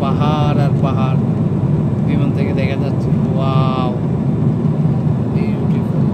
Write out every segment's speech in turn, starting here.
পাহাড় আর পাহাড় বিমান থেকে দেখা যাচ্ছে। Wow, beautiful.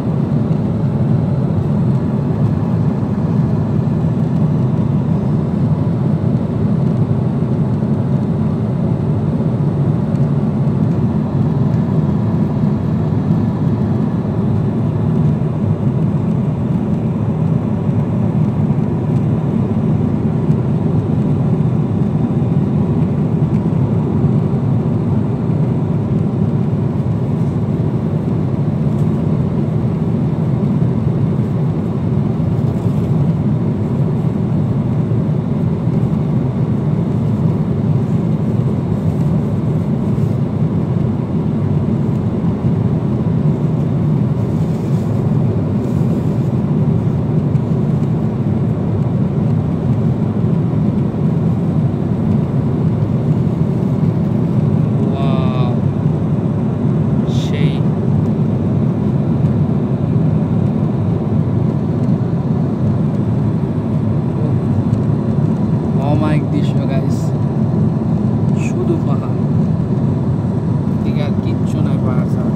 অমায়িক দৃশ্য গাইস, শুধু পাহাড়, দিকে আর কিচ্ছু নাই পাহাড় ছাড়া।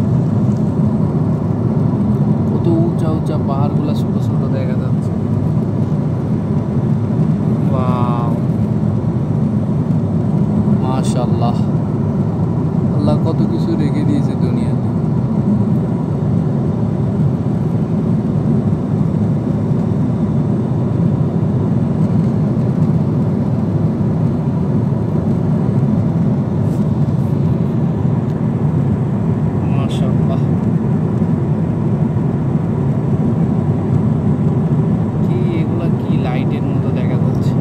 কত উঁচা উঁচা পাহাড়গুলো ছোট ছোট দেখা যাচ্ছে। ওয়াও, মাশাআল্লাহ, আল্লাহ কত কিছু রেখে দিয়েছে দুনিয়াতে। কি এগুলা, কি লাইটের মতো দেখা যাচ্ছে।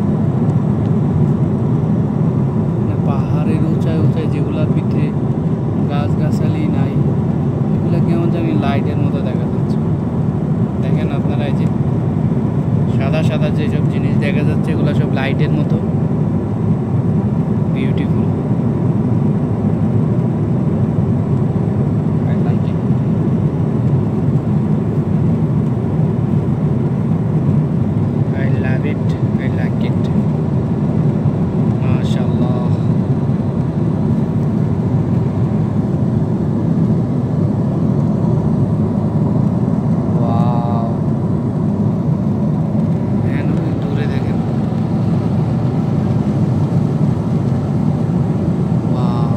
পাহাড়ের উঁচায় উঁচায় যেগুলার ভিতরে গাছগাছালি নাই, এগুলা কেমন জানি লাইটের মতো দেখা যাচ্ছে। দেখেন আপনারা, এই যে সাদা সাদা যেসব জিনিস দেখা যাচ্ছে, এগুলো সব লাইটের মতো beautiful. I like it. MashaAllah. Wow. দূরে দেখেন। Wow.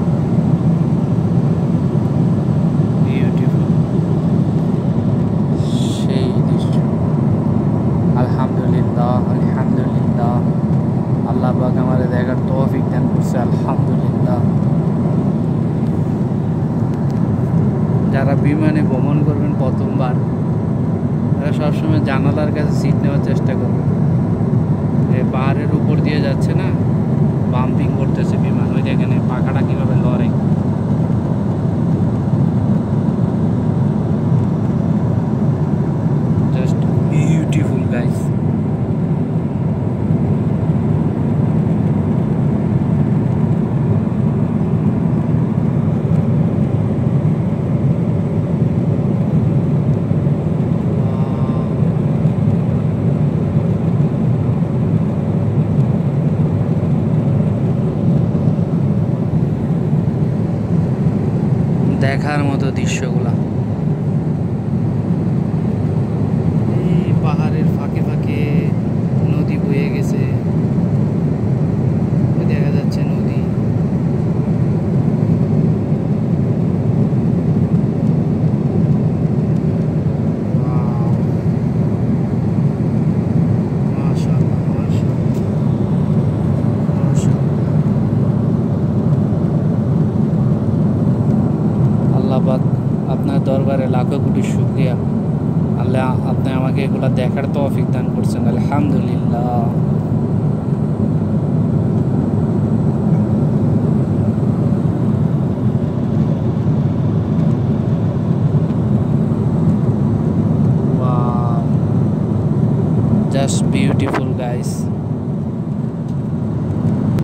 Beautiful. সেই দৃশ্য। আলহামদুলিল্লাহ, আলহামদুলিল্লাহ, আল্লাহ পাক আমাদের দেখার তৌফিক দান করছে। আলহামদুলিল্লাহ। যারা বিমানে ভ্রমণ করবেন প্রথমবার, তারা সবসময় জানালার কাছে সিট নেওয়ার চেষ্টা করবেন। পাহাড়ের উপর দিয়ে যাচ্ছে না, বাম্পিং করতেছে বিমান, ওই দেখেন পাখাটা কীভাবে লড়ে। Just beautiful guys. দেখার মতো দৃশ্যগুলা। এই পাহাড়ের ফাঁকে ফাঁকে নদী বয়ে গেছে, দেখা যাচ্ছে নদী। আপনার দরবারে লাখো কোটি শুকরিয়া। আল্লাহ, আপনি আমাকে এগুলো দেখার তৌফিক দান করছেন। আলহামদুলিল্লাহ। Wow, just beautiful guys.